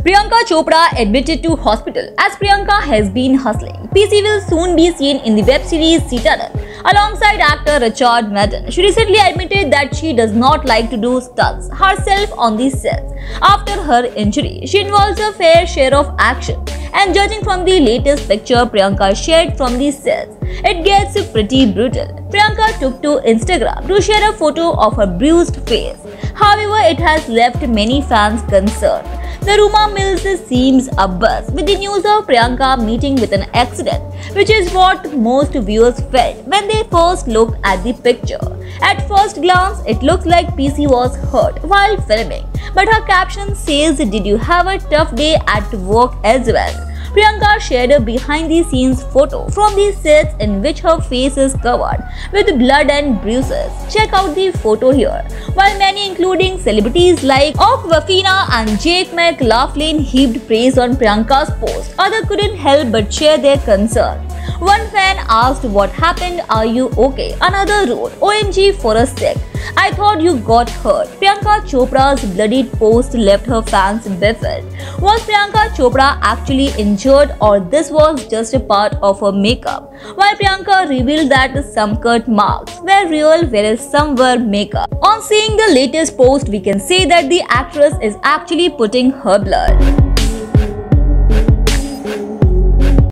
Priyanka Chopra admitted to hospital as Priyanka has been hustling. PC will soon be seen in the web series Citadel alongside actor Richard Madden. She recently admitted that she does not like to do stunts herself on the sets. After her injury, she involves a fair share of action, and judging from the latest picture Priyanka shared from the sets, it gets pretty brutal. Priyanka took to Instagram to share a photo of her bruised face. However, it has left many fans concerned. The rumor mill seems abuzz with the news of Priyanka meeting with an accident, which is what most viewers felt when they first looked at the picture. At first glance, it looks like PC was hurt while filming, but her caption says, "Did you have a tough day at work as well?" Priyanka shared a behind-the-scenes photo from the sets in which her face is covered with blood and bruises. Check out the photo here. While many, including celebrities like Awkwafina and Jake McLaughlin, heaped praise on Priyanka's post, others couldn't help but share their concern. One fan asked, "What happened? Are you okay?" Another wrote, "OMG for a sec. I thought you got hurt." Priyanka Chopra's bloodied post left her fans baffled. Was Priyanka Chopra actually injured, or this was just a part of her makeup? While Priyanka revealed that some cut marks were real whereas some were makeup. On seeing the latest post, we can say that the actress is actually putting her blood.